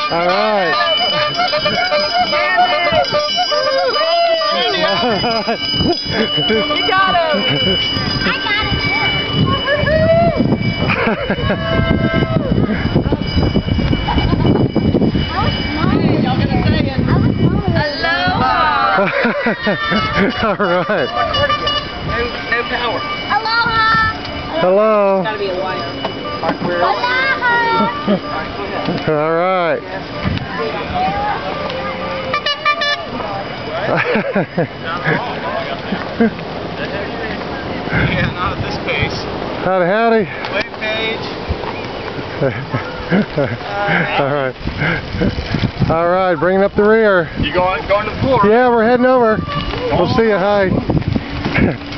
All right. You got him. I got it. Y'all gonna say it. Aloha. All right. No power. Aloha. Hello. Gotta be a wire. Aloha. All right. Yeah, not at this pace. Howdy, howdy. Wave page. All right. All right, bringing up the rear. You going to the pool? Yeah, we're heading over. We'll see you. Hi.